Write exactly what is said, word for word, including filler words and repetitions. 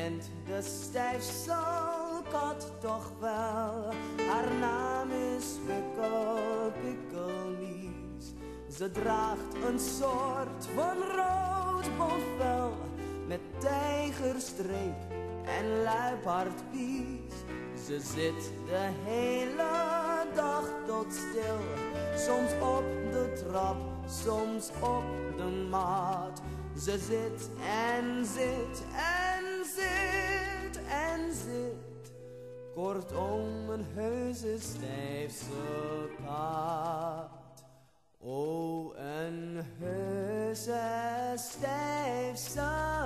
kent de stijfselkat toch wel. Haar naam is Pikkel Pikkelmies. Ze draagt een soort van rood bondvel met tijgerstreep en luipaardpies. Ze zit de hele dag tot stil, soms op de trap, soms op de mat. Ze zit en zit en zit en zit, kortom een heuse stijfselkat. O, een heuse stijfselkat.